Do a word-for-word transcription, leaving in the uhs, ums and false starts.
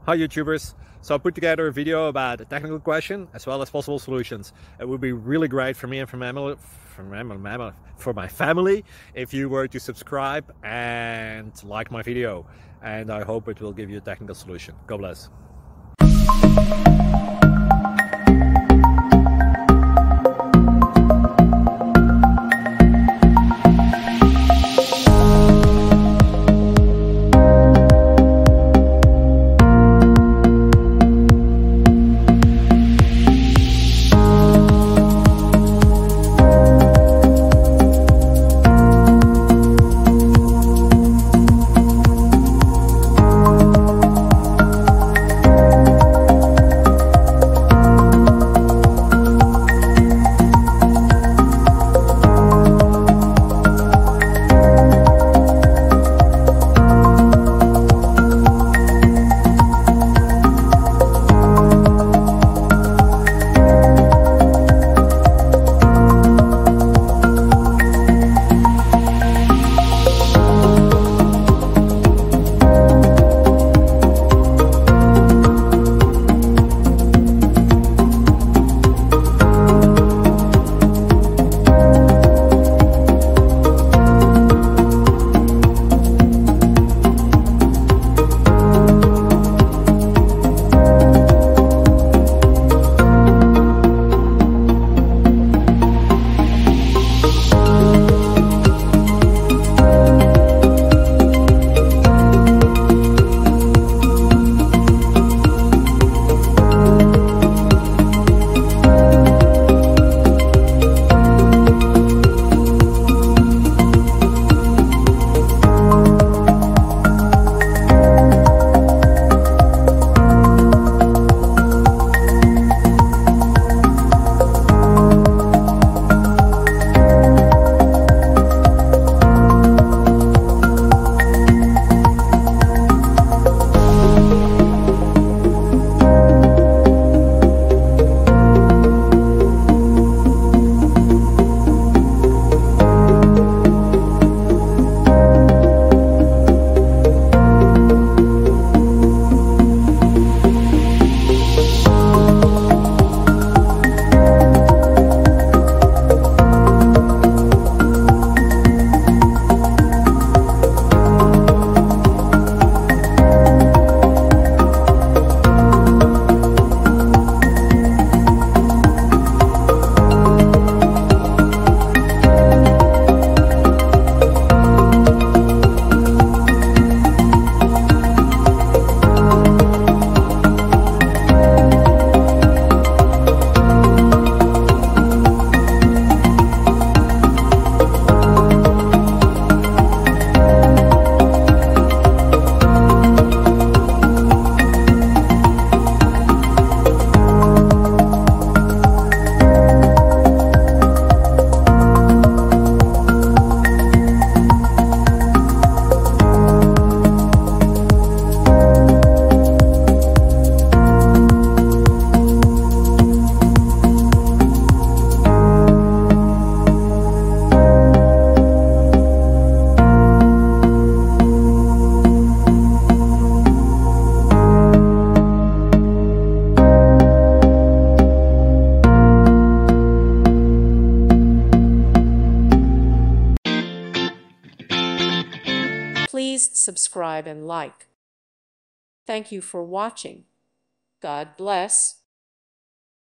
Hi YouTubers! So I put together a video about a technical question as well as possible solutions. It would be really great for me and for my family, for my, for my family if you were to subscribe and like my video. And I hope it will give you a technical solution. God bless. Please subscribe and like. Thank you for watching. God bless.